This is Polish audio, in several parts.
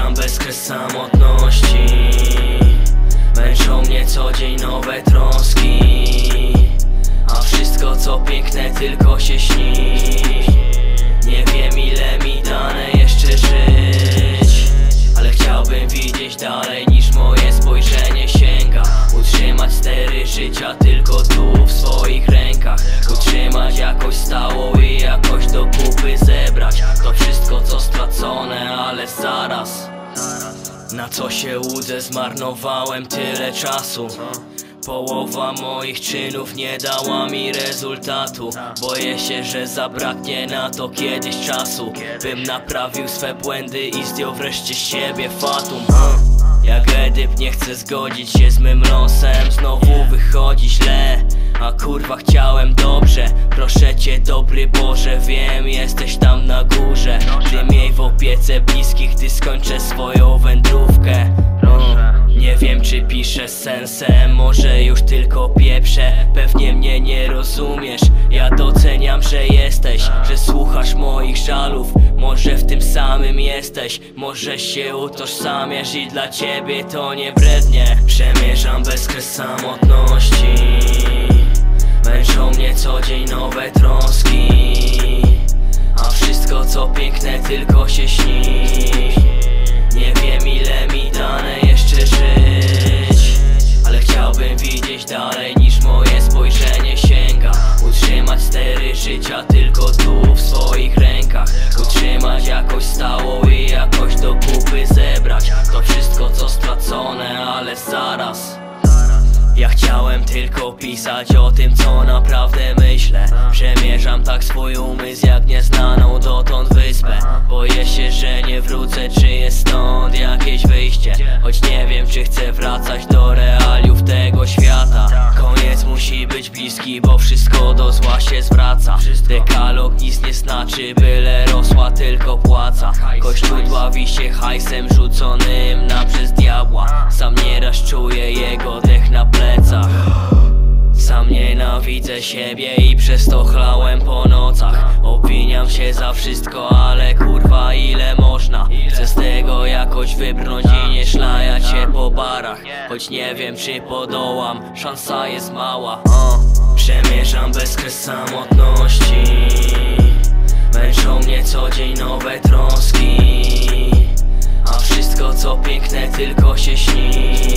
Przemierzam bezkres samotności. Męczą mnie co dzień nowe troski, a wszystko co piękne tylko się śni. Nie wiem ile mi dane jeszcze żyć, ale chciałbym widzieć dalej niż moje spojrzenie sięga. Utrzymać stery życia tylko tu w swoich rękach. Utrzymać jakoś stałą i jakoś do kupy zebrać to wszystko co stracone, ale zaraz. Na co się łudzę, zmarnowałem tyle czasu. Połowa moich czynów nie dała mi rezultatu. Boję się, że zabraknie na to kiedyś czasu, bym naprawił swe błędy i zdjął wreszcie z siebie fatum. Jak Edyp nie chcę zgodzić się z mym losem, znowu wychodzi źle, a kurwa chciałem dobrze. Proszę cię dobry Boże, wiem jesteś tam na górze. Ty miej w opiece bliskich, gdy skończę swoją wędrówkę. Nie wiem czy piszę z sensem, może już tylko pieprzę. Pewnie mnie nie rozumiesz, ja doceniam, że jesteś, że słuchasz moich żalów. Może w tym samym jesteś, może się utożsamiasz i dla ciebie to nie brednie. Przemierzam bezkres samotności. Męczą mnie co dzień nowe troski, a wszystko co piękne tylko się śni. Nie wiem ile mi dane jeszcze żyć, ale chciałbym widzieć dalej niż moje spojrzenie sięga. Utrzymać stery życia tylko tu w swoich rękach. Utrzymać jakoś stałą i jakoś do kupy zebrać to wszystko co stracone, ale zaraz. Ja chciałem tylko pisać o tym co naprawdę myślę. Przemierzam tak swój umysł jak nieznaną dotąd wyspę. Boję się, że nie wrócę, czy jest stąd jakieś wyjście. Choć nie wiem czy chcę wracać do realiów tego świata. Koniec musi być bliski, bo wszystko do zła się zwraca. Dekalog nic nie znaczy, byle rosła tylko płaca. Kościół dławi się hajsem rzuconym na przez diabła. Sam nieraz czuję jego dech na plecach. Sam nienawidzę siebie i przez to chlałem po nocach. Obwiniam się za wszystko, ale kurwa ile można. Chcę z tego jakoś wybrnąć i nie szlajać się po barach. Choć nie wiem czy podołam, szansa jest mała. Przemierzam bezkres samotności. Męczą mnie co dzień nowe troski, a wszystko co piękne tylko się śni.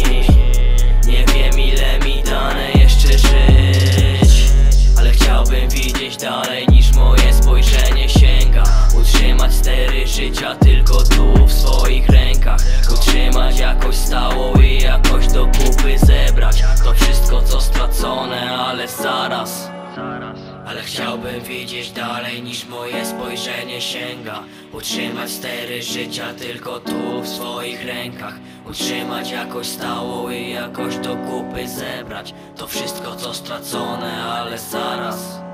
Nie wiem ile mi dane jeszcze żyć, ale chciałbym widzieć dalej niż moje spojrzenie sięga. Utrzymać stery życia tylko tu w swoich rękach. Utrzymać jakoś stałą i jakoś do kupy zebrać to wszystko co stracone, ale zaraz. Ale chciałbym widzieć dalej niż moje spojrzenie sięga. Utrzymać stery życia tylko tu w swoich rękach. Utrzymać jakoś stałą i jakoś do kupy zebrać to wszystko co stracone, ale zaraz.